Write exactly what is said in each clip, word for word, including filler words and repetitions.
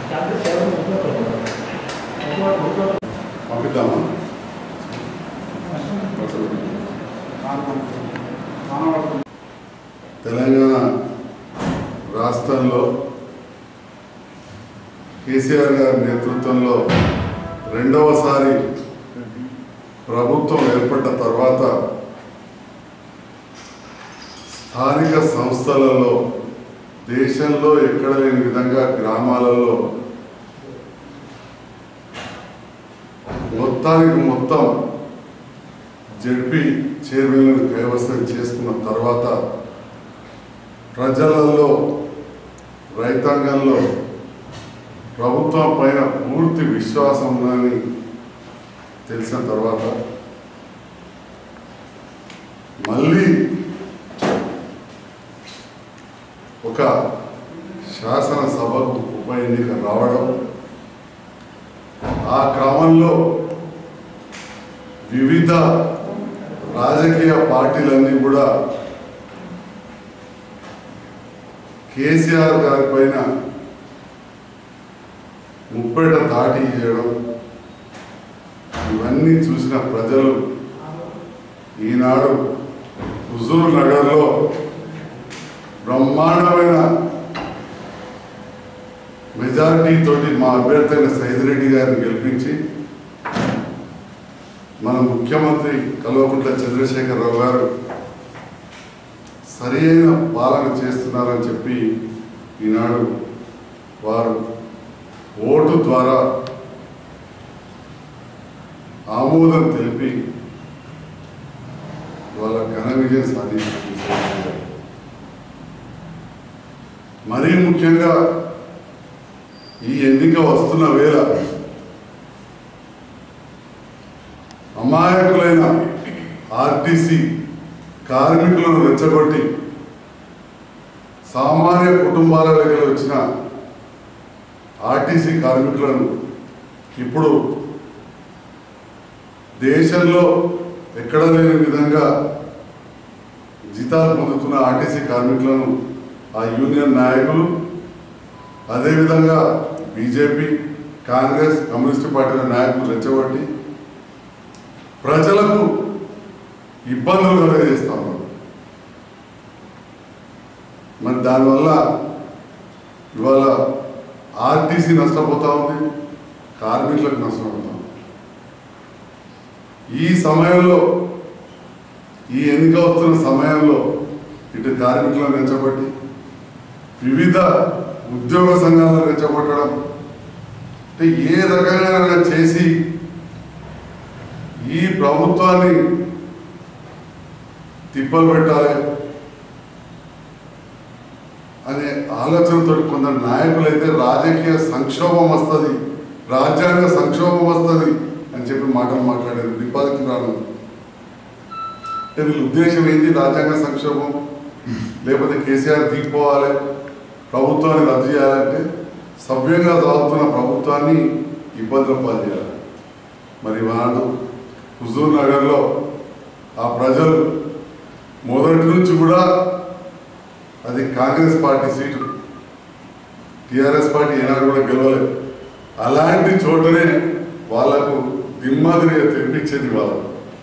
పంపిద్దామా? తెలంగాణ రాష్ట్రంలో కేసీఆర్ గారి నేతృత్వంలో రెండవసారి ప్రభుత్వం ఏర్పడ్డ తర్వాత స్థానిక సంస్థలలో దేశంలో ఎక్కడ లేని విధంగా గ్రామాలలో మొత్తానికి మొత్తం జడ్పీ చైర్మన్లను కైవసం చేసుకున్న తర్వాత ప్రజలలో రైతాంగంలో ప్రభుత్వం పైన పూర్తి విశ్వాసం ఉందని తెలిసిన తర్వాత మళ్ళీ ఒక శాసనసభకు ఉప ఎన్నిక రావడం, ఆ క్రమంలో వివిధ రాజకీయ పార్టీలన్నీ కూడా కేసీఆర్ గారి పైన ముప్పేట దాటి చేయడం, ఇవన్నీ చూసిన ప్రజలు ఈనాడు హుజూర్ నగర్లో బ్రహ్మాండమైన మెజారిటీ తోటి మా అభ్యర్థి అయిన సైదిరెడ్డి గారిని గెలిపించి మన ముఖ్యమంత్రి కల్వకుంట్ల చంద్రశేఖరరావు గారు సరి అయిన పాలన చేస్తున్నారని చెప్పి ఈనాడు వారు ఓటు ద్వారా ఆమోదం తెలిపి వాళ్ళ ఘన విజయం సాధించారు. మరీ ముఖ్యంగా ఈ ఎన్నిక వస్తున్న వేళ అమాయకులైన ఆర్టీసీ కార్మికులను రెచ్చగొట్టి సామాన్య కుటుంబాల దగ్గర వచ్చిన ఆర్టీసీ కార్మికులను ఇప్పుడు దేశంలో ఎక్కడ లేని విధంగా జీతాలు పొందుతున్న ఆర్టీసీ కార్మికులను ఆ యూనియన్ నాయకులు, అదేవిధంగా బీజేపీ, కాంగ్రెస్, కమ్యూనిస్టు పార్టీల నాయకులు రెచ్చగొట్టి ప్రజలకు ఇబ్బందులు కలుగజేస్తా ఉన్నారు. మరి దానివల్ల ఇవాళ ఆర్టీసీ నష్టపోతూ ఉంది, కార్మికులకు నష్టపోతా ఉంది. ఈ సమయంలో, ఈ ఎన్నిక వస్తున్న సమయంలో ఇటు కార్మికులను రెచ్చగొట్టి వివిధ ఉద్యోగ సంఘాలను రెచ్చగొట్టడం అంటే ఏ రకంగా చేసి ఈ ప్రభుత్వాన్ని తిప్పలు పెట్టాలి అనే ఆలోచనతో కొందరు నాయకులు అయితే రాజకీయ సంక్షోభం వస్తుంది, రాజ్యాంగ సంక్షోభం వస్తుంది అని చెప్పి మాటలు మాట్లాడారు. డిపాజిట్ రాను అంటే వీళ్ళ ఉద్దేశం ఏంటి? రాజ్యాంగ సంక్షోభం లేకపోతే కేసీఆర్ దిగిపోవాలి, ప్రభుత్వాన్ని రద్దు చేయాలంటే సవ్యంగా సాగుతున్న ప్రభుత్వాన్ని ఇబ్బందులు పాలు చేయాలి. మరి వాడు హుజూర్ నగర్లో ఆ ప్రజలు మొదటి నుంచి కూడా అది Congress party seat, TRS party ఏనాడు కూడా గెలవలేదు. అలాంటి చోటనే వాళ్లకు దిమ్మాదిరిగా తెప్పించేది వాళ్ళకు.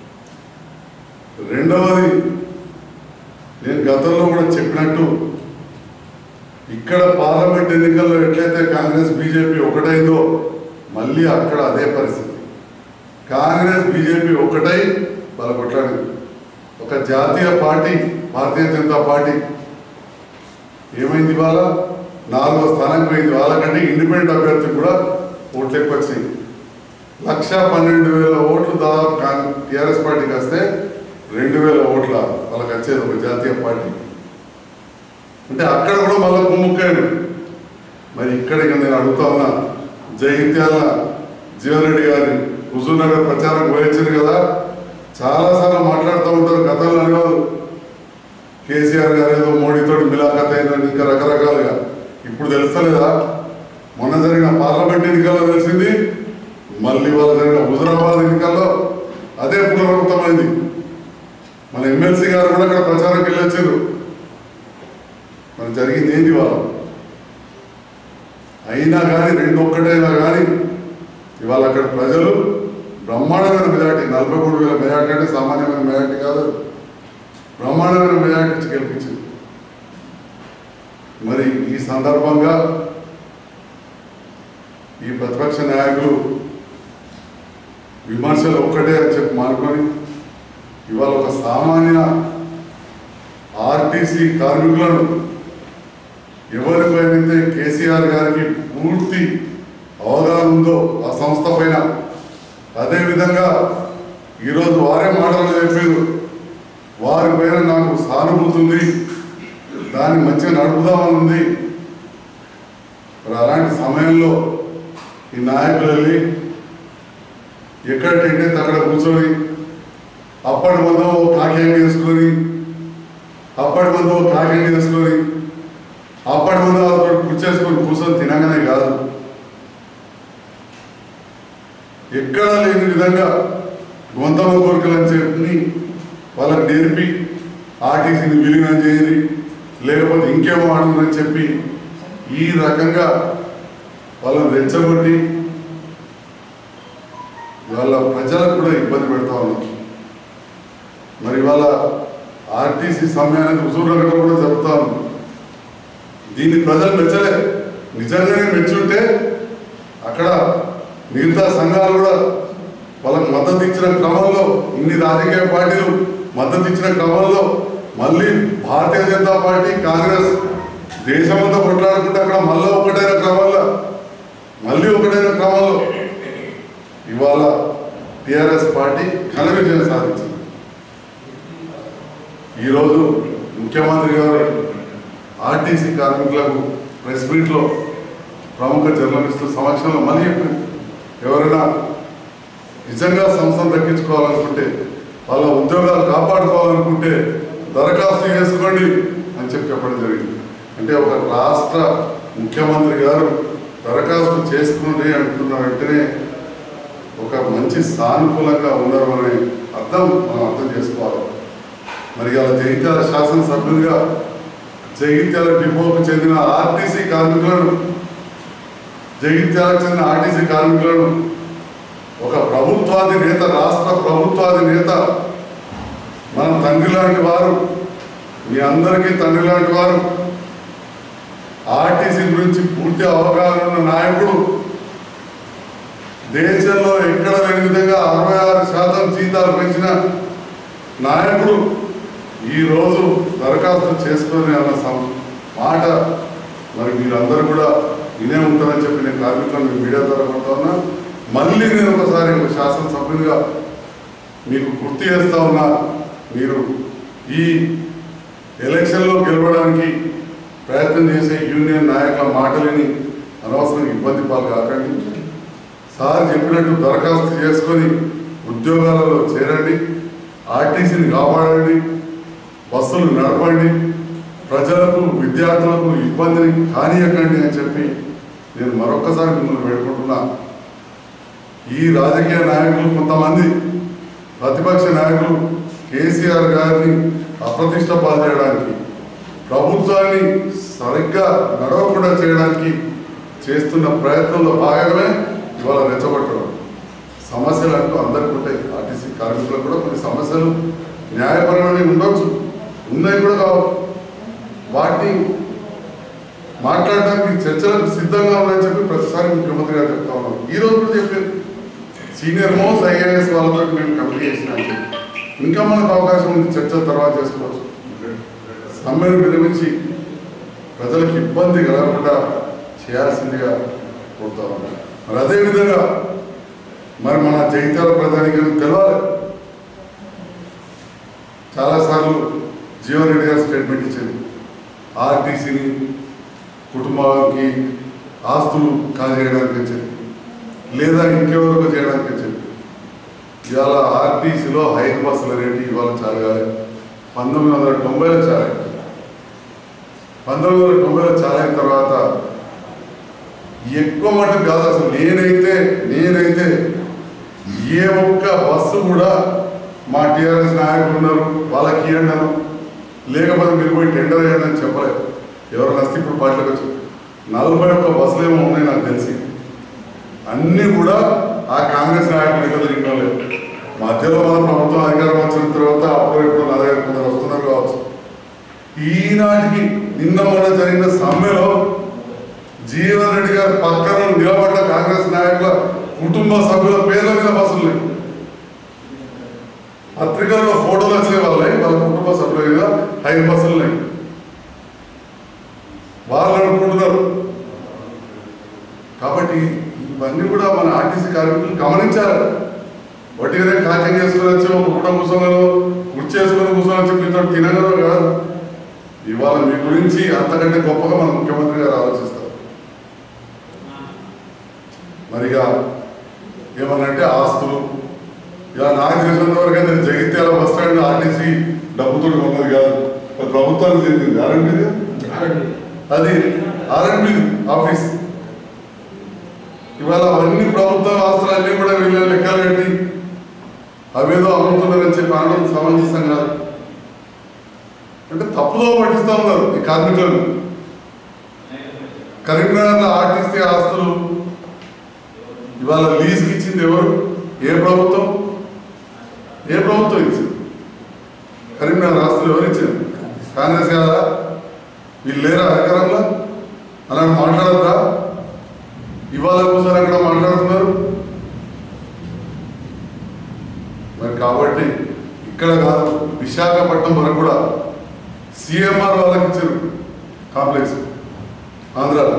రెండవది, నేను గతంలో కూడా చెప్పినట్టు ఇక్కడ పార్లమెంట్ ఎన్నికల్లో ఎట్లయితే కాంగ్రెస్ బీజేపీ ఒకటైందో మళ్ళీ అక్కడ అదే పరిస్థితి. కాంగ్రెస్ బీజేపీ ఒకటై వాళ్ళ కొట్లాడింది. ఒక జాతీయ పార్టీ భారతీయ జనతా పార్టీ ఏమైంది? ఇవాళ నాలుగో స్థానానికి పోయింది. వాళ్ళకంటే ఇండిపెండెంట్ అభ్యర్థి కూడా ఓట్లు ఎక్కువ వచ్చింది. లక్ష పన్నెండు వేల ఓట్లు దాదాపు టీఆర్ఎస్ పార్టీకి వస్తే రెండు వేల ఓట్ల వాళ్ళకి వచ్చేది ఒక జాతీయ పార్టీ. అంటే అక్కడ కూడా మళ్ళీ కుమ్ముక్కాడు. మరి ఇక్కడ నేను అడుగుతా ఉన్నా, జగిత్యాల జీవన్ రెడ్డి గారిని హుజూర్ నగర్ ప్రచారం పోయించింది కదా, చాలాసార్లు మాట్లాడుతూ ఉంటారు. గతంలో అనేవారు కేసీఆర్ గారు ఏదో మోడీతో మిలాఖత్ అయిందని, ఇంకా రకరకాలుగా. ఇప్పుడు తెలుస్తలేదా? మొన్న జరిగిన పార్లమెంట్ ఎన్నికల్లో తెలిసింది, మళ్ళీ వాళ్ళ జరిగిన హుజూరాబాద్ ఎన్నికల్లో అదే పునరావృతమైంది. మన ఎమ్మెల్సీ గారు కూడా అక్కడ ప్రచారంకి వెళ్ళొచ్చారు. మరి జరిగింది ఏంటి? వాళ్ళ అయినా కానీ రెండు ఒక్కటైనా కానీ ఇవాళ అక్కడ ప్రజలు బ్రహ్మాండమైన మెజార్టీ, నలభై మూడు వేల మెజార్టీ అంటే సామాన్యమైన మెజార్టీ కాదు, బ్రహ్మాండమైన మెజార్టీ ఇచ్చి గెలిపించింది. మరి ఈ సందర్భంగా ఈ ప్రతిపక్ష నాయకులు విమర్శలు ఒక్కటే అని చెప్పి మానుకొని ఇవాళ ఒక సామాన్య ఆర్టీసీ కార్మికులను ఎవరిపైనైతే కేసీఆర్ గారికి పూర్తి అవగాహన ఉందో ఆ సంస్థ పైన, అదేవిధంగా ఈరోజు వారే మాటలు చెప్పారు, వారి పైన నాకు సానుభూతి ఉంది, దాన్ని మంచిగా నడుపుదామని ఉంది. మరి అలాంటి సమయంలో ఈ నాయకులు వెళ్ళి ఎక్కడ టెంట్ అక్కడ కూర్చొని అప్పటి మందో కాకేంటి వేసుకొని అప్పటి మందో కాకేంటి వేసుకొని అప్పటి మందో కూర్చేసుకొని కూర్చొని తినగానే కాదు, ఎక్కడా లేని విధంగా గొంతమ కోరికలు అని చెప్పి వాళ్ళకి నేర్పి ఆర్టీసీని విలీనం చేయని లేకపోతే ఇంకేమో ఆడుతుందని చెప్పి ఈ రకంగా వాళ్ళని రెచ్చగొట్టి వాళ్ళ ప్రజలకు కూడా ఇబ్బంది పెడతా ఉన్నారు. మరి వాళ్ళ ఆర్టీసీ సమ్మె హుజూర్ కూడా జరుగుతూ ఉంది. దీన్ని ప్రజలు మెచ్చలే. నిజంగానే మెచ్చుంటే అక్కడ మిగతా సంఘాలు కూడా వాళ్ళకు మద్దతు ఇచ్చిన క్రమంలో, ఇన్ని రాజకీయ పార్టీలు మద్దతు ఇచ్చిన క్రమంలో మళ్ళీ భారతీయ జనతా పార్టీ కాంగ్రెస్ దేశమంతా కొట్లాడుకుంటే అక్కడ మళ్ళీ ఒకటైన క్రమంలో మళ్ళీ ఒకటైన క్రమంలో ఇవాళ టిఆర్ఎస్ పార్టీ ఘన విజయం సాధించింది. ఈరోజు ముఖ్యమంత్రి గారు ఆర్టీసీ కార్మికులకు ప్రెస్ మీట్లో ప్రముఖ జర్నలిస్టుల సమక్షంలో మళ్ళీ చెప్పింది, ఎవరైనా నిజంగా సంస్థను దక్కించుకోవాలనుకుంటే, వాళ్ళ ఉద్యోగాలు కాపాడుకోవాలనుకుంటే దరఖాస్తు చేసుకోండి అని చెప్పి చెప్పడం జరిగింది. అంటే ఒక రాష్ట్ర ముఖ్యమంత్రి గారు దరఖాస్తు చేసుకోండి అంటున్న వెంటనే ఒక మంచి సానుకూలంగా ఉన్నారు అనే అర్థం మనం అర్థం చేసుకోవాలి. మరి అలా జగిత్యాల శాసనసభ్యులుగా జగిత్యాల డిపోకు చెందిన ఆర్టీసీ కార్మికులను జగిత్యాలకు చెందిన ఆర్టీసీ కార్మికులను ఒక ప్రభుత్వాధినేత, రాష్ట్ర ప్రభుత్వాధినేత, మన తండ్రి లాంటి వారు, మీ అందరికీ తండ్రి లాంటి వారు, ఆర్టీసీ గురించి పూర్తి అవగాహన ఉన్న నాయకుడు, దేశంలో ఎక్కడ లేని విధంగా అరవై ఆరు శాతం జీతాలు పెంచిన నాయకుడు ఈరోజు దరఖాస్తు చేసుకొని అన్న మాట మరి మీరందరూ కూడా వినే ఉంటారని చెప్పి నేను కార్మికులను మీడియా ద్వారా కొడతా ఉన్నా. మళ్ళీ నేను ఒకసారి ఒక శాసనసభ్యునిగా మీకు గుర్తు చేస్తా ఉన్నా, మీరు ఈ ఎలక్షన్లో గెలవడానికి ప్రయత్నం చేసే యూనియన్ నాయకుల మాటలని అనవసరంగా ఇబ్బంది పాలు కాకండి. సార్ చెప్పినట్టు దరఖాస్తు చేసుకొని ఉద్యోగాలలో చేరండి, ఆర్టీసీని కాపాడండి, బస్సులు నడపండి, ప్రజలకు విద్యార్థులకు ఇబ్బందిని కానియకండి అని చెప్పి నేను మరొక్కసారి మిమ్మల్ని వేడుకుంటున్నా. ఈ రాజకీయ నాయకులు కొంతమంది ప్రతిపక్ష నాయకులు కేసీఆర్ గారిని అప్రతిష్ట పాలు చేయడానికి, ప్రభుత్వాన్ని సరిగ్గా నడవకుండా చేయడానికి చేస్తున్న ప్రయత్నంలో భాగమే ఇవాళ రెచ్చగొట్టడం. సమస్యలు అంటూ అందరికీ ఉంటాయి, ఆర్టీసీ కార్మికులకు కూడా కొన్ని సమస్యలు న్యాయపరమైనవి ఉండవచ్చు, ఉన్నాయి కూడా కావు. వాటిని మాట్లాడడానికి చర్చలకు సిద్ధంగా ఉన్నాయని చెప్పి ప్రతిసారి ముఖ్యమంత్రి గారు చెప్తా ఉన్నాం. ఈరోజు కూడా చెప్పారు, సీనియర్ మోస్ట్ ఐఏఎస్ వాళ్ళతో మేము కమిటీ చేసినా, ఇంకా మనకు అవకాశం ఉంది, చర్చల తర్వాత చేసుకోవచ్చు. సమ్మెను విరమించి ప్రజలకు ఇబ్బంది కలగకుండా చేయాల్సిందిగా కోరుతా ఉన్నాం. మరి అదేవిధంగా మరి మన జగిత్యాల ప్రధానికి తెలవాలి. చాలాసార్లు జీవన్ రెడ్డి గారు స్టేట్మెంట్ ఇచ్చింది, ఆర్టీసీని కుటుంబానికి ఆస్తులు కాజేయడానికి చెప్పి, లేదా ఇంకెవరికో చేయడానికి చెప్పి. ఇవాళ ఆర్టీసీలో హైర్ బస్సుల రేటు ఇవాళ చాలా పంతొమ్మిది వందల తొంభైలో చాలా పంతొమ్మిది వందల తొంభైలో చాలా అయిన తర్వాత ఎక్కువ మటుకు కాదు అసలు. నేనైతే నేనైతే ఏ ఒక్క బస్సు కూడా మా టీఆర్ఎస్ నాయకులు ఉన్నారు వాళ్ళకి ఇవ్వండి, లేకపోతే మీరు పోయి టెండర్ వేయండి అని చెప్పలేదు. ఎవరు నస్తే ఇప్పుడు పార్టీలోకి వచ్చి నలభై ఒక్క బస్సులు ఏమో ఉన్నాయి నాకు తెలిసి. అన్నీ కూడా ఆ కాంగ్రెస్ నాయకులు ఇక్కడ తిరిగిన లేదు. మధ్యలో మన ప్రభుత్వం అధికారం వచ్చిన తర్వాత అప్పుడు ఇప్పుడు నా దగ్గర కొందరు వస్తున్నారు కావచ్చు. ఈనాటికి నిన్న మొన్న జరిగిన సమ్మెలో జీవన్ రెడ్డి గారి పక్కన నిలబడ్డ కాంగ్రెస్ నాయకుల కుటుంబ సభ్యుల పేర్ల మీద బస్సులు లేవు. పత్రికల్లో ఫోటోలు వచ్చే వాళ్ళే వాళ్ళ కుటుంబ సభ్యుల మీద ఐదు బస్సులు లేవు. వాళ్ళు అనుకుంటున్నారు. కాబట్టి ఇవన్నీ కూడా మన ఆర్టీసీ కార్మికులు గమనించాలి. వట్టిగానే కాచం చేసుకొని వచ్చి ఒక పూట కూర్చోగలరు, కుర్చీ చేసుకొని కూర్చొని చెప్పి తినగలరు కాదు. ఇవాళ మీ గురించి అంతకంటే గొప్పగా మన ముఖ్యమంత్రి గారు ఆలోచిస్తారు. మరిగా ఏమన్నంటే ఆస్తులు, ఇలా నాకు తెలిసినంత వరకు అయితే జగిత్యాల బస్ స్టాండ్ ఆర్టీసీ డబ్బుతో ఉన్నది కాదు, ప్రభుత్వానికి చెందింది. ఆర్ఎండ్బి అది ఆర్ఎండ్బి ఆఫీస్. ఇవాళ అవన్నీ ప్రభుత్వ ఆస్తులు అన్నీ కూడా వీళ్ళని లెక్కలు పెట్టి అవేదో అమ్ముతున్నారని చెప్పి అనడం సమంజసం కాదు. అంటే తప్పుదో పట్టిస్తూ ఉన్నారు ఈ కార్మికులను. కరీంనగర్లో ఆర్టీసీ ఆస్తులు ఇవాళ లీజ్కి ఇచ్చింది ఎవరు? ఏ ప్రభుత్వం? ఏ ప్రభుత్వం ఇచ్చింది? కరీంనగర్ ఆస్తులు ఎవరు ఇచ్చింది? కాంగ్రెస్ కాదా? వీళ్ళు లేరా అధికారంలో? అలాంటి మాట్లాడద్దా? ఇవాళ కూర్చొని అక్కడ మాట్లాడుతున్నారు. మరి కాబట్టి ఇక్కడ కాదు, విశాఖపట్నం వరకు కూడా సిఎంఆర్ వాళ్ళకి ఇచ్చారు కాంప్లెక్స్ ఆంధ్రాలో.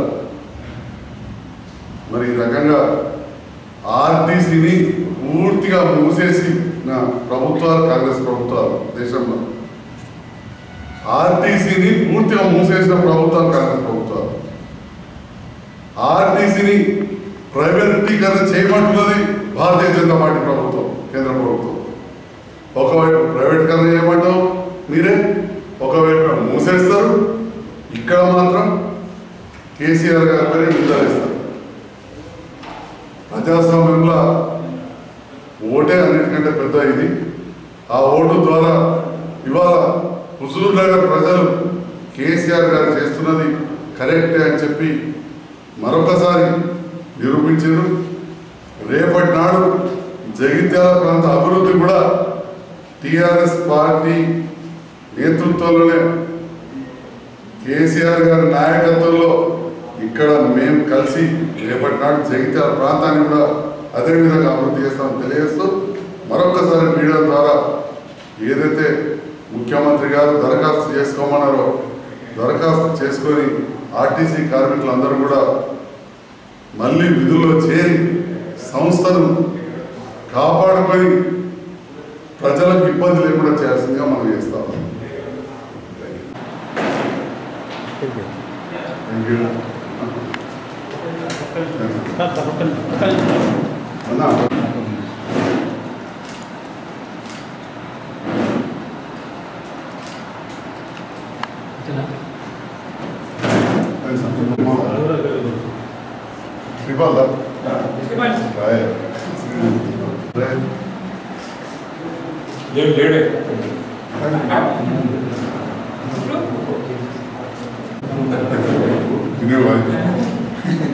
మరి ఈ రకంగా ఆర్టీసీని పూర్తిగా మూసేసి నా ప్రభుత్వాలు, కాంగ్రెస్ ప్రభుత్వాలు దేశంలో ఆర్టీసీని పూర్తిగా మూసేసిన ప్రభుత్వాలు కాంగ్రెస్ ప్రభుత్వాలు. ఆర్టీసీని ప్రైవేటీకరణ చేయమంటున్నది భారతీయ జనతా పార్టీ ప్రభుత్వం, కేంద్ర ప్రభుత్వం. ఒకవైపు ప్రైవేటీకరణ చేయమంటావు మీరే, ఒకవైపు మూసేస్తారు. ఇక్కడ మాత్రం కేసీఆర్ గారి నిందలేస్తారు. ప్రజాస్వామ్యంలో ఓటే అన్నిటికంటే పెద్ద ఇది. ఆ ఓటు ద్వారా ఇవాళ హుజూర్ నగర్ ప్రజలు కేసీఆర్ గారు చేస్తున్నది కరెక్టే అని చెప్పి మరొకసారి నిరూపించారు. రేపటి నాడు జగిత్యాల ప్రాంత అభివృద్ధి కూడా టీఆర్ఎస్ పార్టీ నేతృత్వంలోనే, కేసీఆర్ గారి నాయకత్వంలో ఇక్కడ మేము కలిసి రేపటి నాడు జగిత్యాల ప్రాంతాన్ని కూడా అదేవిధంగా అభివృద్ధి చేస్తామని తెలియజేస్తూ మరొకసారి మీడియా ద్వారా ఏదైతే ముఖ్యమంత్రి గారు దరఖాస్తు చేసుకోమన్నారో దరఖాస్తు చేసుకొని ఆర్టీసీ కార్మికులందరూ కూడా మళ్ళీ విధుల్లో చేరి సంస్థను కాపాడుకొని ప్రజలకు ఇబ్బంది లేకుండా చేయాల్సిందిగా మనం చేస్తాం. Thank you. అన్నా ఏం లేడే తినేవాళ్ళు